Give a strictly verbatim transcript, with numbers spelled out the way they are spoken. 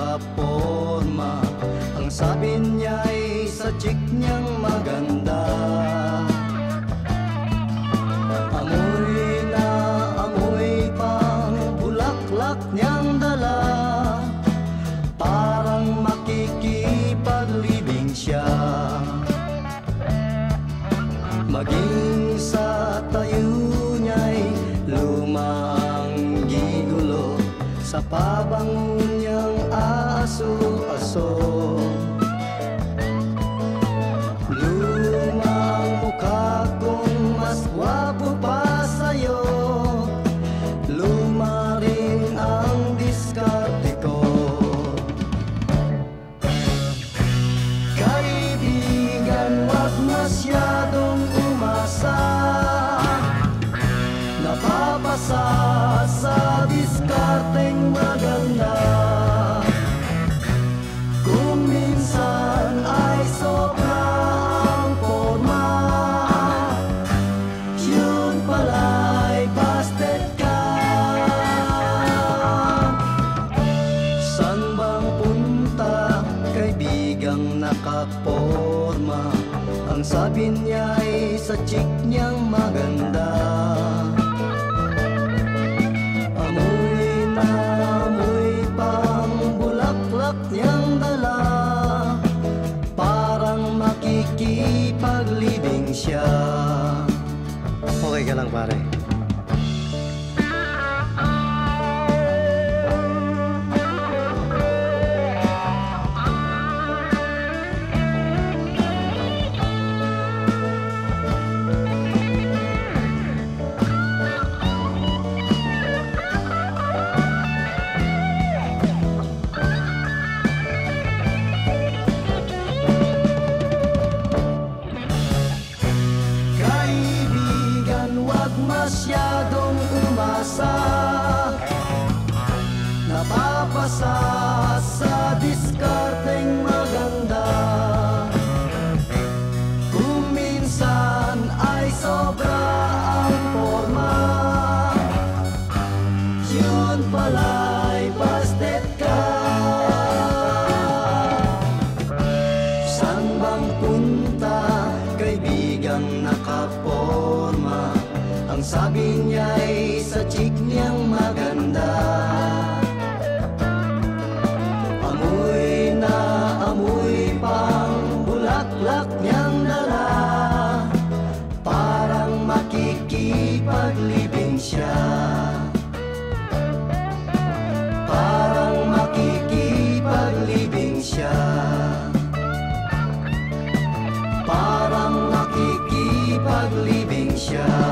nakaporma. Ang sabi niya'y sa chick niyang maganda. Amoy na amoy pang bulaklak niyang dala, parang makikipaglibing siya. Maging sa tayo niya'y lumang gigulo, sa pabango niyang aso-aso. Lumang mukha kong mas gwapo pa sa'yo, luma rin ang diskarte ko. Kaibigan, wag masyadong umasa, napapasa sa diskarteng maganda. Kung minsan ay sobra ang forma, yun pala'y busted ka. San bang punta, kaibigang nakaporma? Ang sabi niya'y sa chick niyang maganda. Amoy na amoy pang bulaklak niyang dala, parang makikipaglibing siya. Okay ka lang, pare. Masyadong umasa, napapasa sa diskarteng maganda. Kung minsan ay sobra ang forma, yun pala'y busted ka. San bang punta, kaibigang nakaporma? Ang sabi niya'y sa chick niyang maganda. Amoy na amoy pang bulaklak niyang dala, parang makikipaglibing siya. Parang makikipaglibing siya. Parang makikipaglibing siya.